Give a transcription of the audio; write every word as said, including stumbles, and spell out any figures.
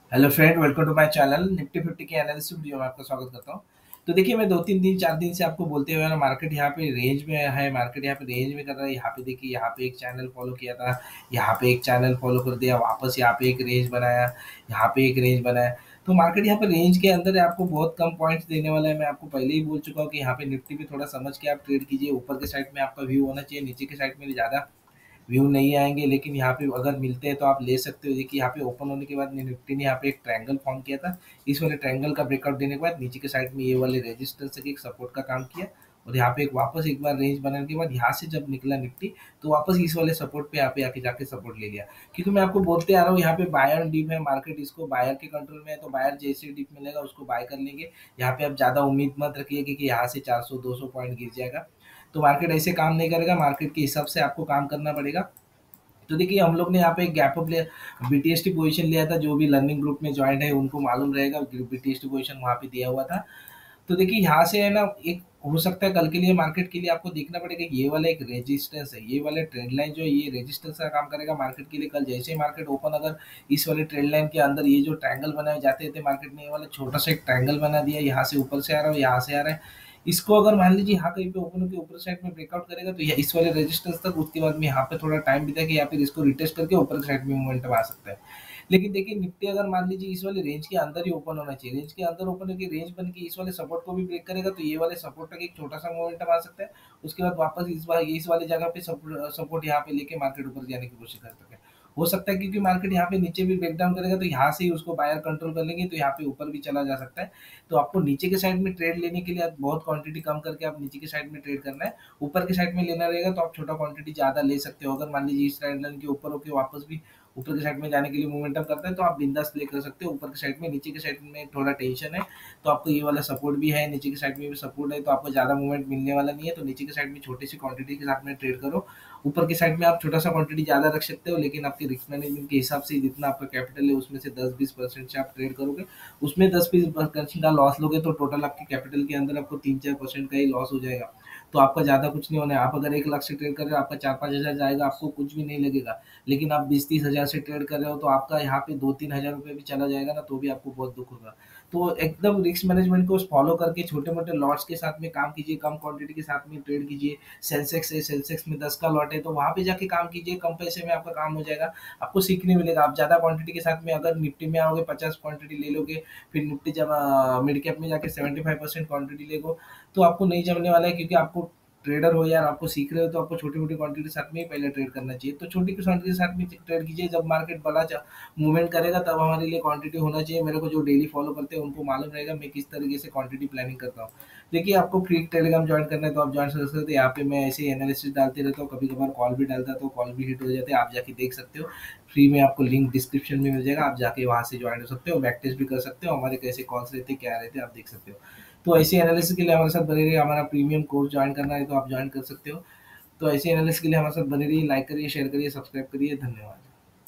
Hello friend, welcome to my channel. Nifty fifty के analysis video में आपका स्वागत करता हूँ। तो देखिए, मैं दो तीन दिन चार दिन से आपको बोलते हुए ना, मार्केट यहाँ पे रेंज में है, मार्केट यहाँ पे रेंज में कर रहा है। यहाँ पे देखिए, यहाँ पे एक चैनल फॉलो किया था, यहाँ पे एक चैनल फॉलो कर दिया, वापस यहाँ पे एक रेंज बनाया, यहाँ पे एक रेंज बनाया। तो मार्केट यहाँ पे रेंज के अंदर है, आपको बहुत कम पॉइंट्स देने वाला है। मैं आपको पहले ही बोल चुका हूँ कि यहाँ पे निफ्टी पे थोड़ा समझ के आप ट्रेड कीजिए। ऊपर के साइड में आपका व्यू होना चाहिए, नीचे के साइड में ज़्यादा व्यू नहीं आएँगे, लेकिन यहाँ पे अगर मिलते हैं तो आप ले सकते हो। देखिए, यहाँ पे ओपन होने के बाद नि निफ्टी ने यहाँ पे एक ट्रायंगल फॉर्म किया था। इस वाले ट्रायंगल का ब्रेकआउट देने के बाद नीचे के साइड में ये वाले रेजिस्टेंस के एक सपोर्ट का काम किया, और यहाँ पे एक वापस एक बार रेंज बनाने के बाद यहाँ से जब निकला निफ्टी, तो वापस इस वाले सपोर्ट पे यहाँ पे आके जाके सपोर्ट ले लिया। क्योंकि मैं आपको बोलते आ रहा हूँ, यहाँ पे बायर डीप है, मार्केट इसको बायर के कंट्रोल में है, तो बायर जैसे डीप मिलेगा उसको बाय कर लेंगे। यहाँ पे आप ज़्यादा उम्मीद मत रखिए कि, कि यहाँ से चार सौ दो सौ पॉइंट गिर जाएगा। तो मार्केट ऐसे काम नहीं करेगा, मार्केट के हिसाब से आपको काम करना पड़ेगा। तो देखिए, हम लोग ने यहाँ पे एक गैप अप ले बीटीएसटी पोजीशन लिया था। जो भी लर्निंग ग्रुप में ज्वाइन है उनको मालूम रहेगा, बीटीएसटी पोजीशन वहाँ पे दिया हुआ था। तो देखिए, यहाँ से है ना, एक हो सकता है कल के लिए, मार्केट के लिए आपको देखना पड़ेगा। ये वाला एक रेजिस्टेंस है, ये वाला ट्रेंड लाइन जो है ये रेजिस्टेंस का काम करेगा मार्केट के लिए। कल जैसे ही मार्केट ओपन, अगर इस वाले ट्रेंड लाइन के अंदर ये जो ट्रायंगल बनाए जाते थे, मार्केट ने ये वाला छोटा सा एक ट्रायंगल बना दिया, यहाँ से ऊपर से आ रहा है, यहाँ से आ रहा है। इसको अगर मान लीजिए यहाँ कहीं पे ओपन होकर ऊपर साइड में ब्रेकआउट करेगा, तो ये इस वाले रेजिस्टेंस तक, उसके बाद में यहाँ पे थोड़ा टाइम बिता के या फिर इसको रिटेस्ट करके ऊपर साइड में मोमेंटम आ सकता है। लेकिन देखिए, निफ्टी अगर मान लीजिए इस वाले रेंज के अंदर ही ओपन होना चाहिए, रेंज के अंदर ओपन होकर रेंज बन के इस वाले सपोर्ट को भी ब्रेक करेगा, तो ये वाले सपोर्ट तक एक छोटा सा मोमेंटम आ सकता है। उसके बाद वापस इस बार इस वाले जगह पे सपोर्ट सपोर्ट यहाँ पे लेके मार्केट ऊपर जाने की कोशिश कर सकते हैं। हो सकता है क्योंकि मार्केट यहाँ पे नीचे भी ब्रेक डाउन करेगा, तो यहाँ से ही उसको बायर कंट्रोल कर लेंगे, तो यहाँ पे ऊपर भी चला जा सकता है। तो आपको नीचे के साइड में ट्रेड लेने के लिए आप बहुत क्वांटिटी कम करके आप नीचे के साइड में ट्रेड करना है। ऊपर के साइड में लेना रहेगा तो आप छोटा क्वांटिटी ज़्यादा ले सकते हो। अगर मान लीजिए इस ट्रेंड लाइन के ऊपर होके वापस भी ऊपर के साइड में जाने के लिए मोमेंटम करता है, तो आप बिंदास प्ले कर सकते हो ऊपर के साइड में। नीचे के साइड में थोड़ा टेंशन है, तो आपको ये वाला सपोर्ट भी है, नीचे के साइड में भी सपोर्ट है, तो आपको ज़्यादा मूवमेंट मिलने वाला नहीं है। तो नीचे के साइड में छोटी सी क्वांटिटी के साथ में ट्रेड करो। ऊपर के साइड में आप छोटा सा क्वांटिटी ज़्यादा रख सकते हो, लेकिन आपके रिस्क मैनेजमेंट के हिसाब से जितना आपका कैपिटल है उसमें से दस बीस परसेंट से आप ट्रेड करोगे। उसमें दस बीस परसेंट का लॉस लोगे तो टोटल आपके कैपिटल के अंदर आपको तीन चार परसेंट का ही लॉस हो जाएगा। तो आपका ज़्यादा कुछ नहीं होना है। आप अगर एक लाख से ट्रेड कर रहे हो, आपका चार पाँच हज़ार जाएगा, आपको कुछ भी नहीं लगेगा। लेकिन आप बीस तीस हज़ार से ट्रेड कर रहे हो, तो आपका यहाँ पे दो तीन हज़ार रुपये भी चला जाएगा ना, तो भी आपको बहुत दुःख होगा। तो एकदम रिस्क मैनेजमेंट को फॉलो करके छोटे-मोटे लॉट्स के साथ में काम कीजिए, कम क्वांटिटी के साथ में ट्रेड कीजिए। सेंसेक्स है, सेंसेक्स में दस का लॉट है, तो वहाँ पे जाके काम कीजिए, कम पैसे में आपका काम हो जाएगा। आपको सीखने मिलेगा। आप ज़्यादा क्वांटिटी के साथ में अगर निफ्टी में आओगे, पचास क्वांटिटी ले लोगे, फिर निफ्टी जब अ, मिड कैप में जाके सेवेंटी फाइव परसेंट क्वांटिटी ले गो, तो आपको नहीं जमने वाला है। क्योंकि आपको ट्रेडर हो यार, आपको सीख रहे हो, तो आपको छोटी-मोटी क्वांटिटी के साथ में ही पहले ट्रेड करना चाहिए। तो छोटी क्वांटिटी के साथ में ट्रेड कीजिए, जब मार्केट बड़ा च मूवमेंट करेगा तब हमारे लिए क्वांटिटी होना चाहिए। मेरे को जो डेली फॉलो करते हैं उनको मालूम रहेगा मैं किस तरीके से क्वांटिटी प्लानिंग करता हूँ। देखिए, आपको फ्री टेलीग्राम जॉइन करना है तो आप जॉइन कर सकते हो। यहाँ पे मैं ऐसे ही एनालिसिस डालते रहता हूँ, कभी-कभार कॉल भी डालता हूँ, तो कॉल भी हिट हो जाते हैं, आप जाके देख सकते हो। फ्री में आपको लिंक डिस्क्रिप्शन में मिल जाएगा, आप जाके वहाँ से जॉइन हो सकते हो, बैक टेस्ट भी कर सकते हो, हमारे कैसे कॉल्स रहते हैं, क्या रहते हैं, आप देख सकते हो। तो ऐसे एनालिसिस के लिए हमारे साथ बने रहिए। हमारा प्रीमियम कोर्स जॉइन करना है तो आप जॉइन कर सकते हो। तो ऐसे एनालिसिस के लिए हमारे साथ बने रहिए, लाइक करिए, शेयर करिए, सब्सक्राइब करिए। धन्यवाद।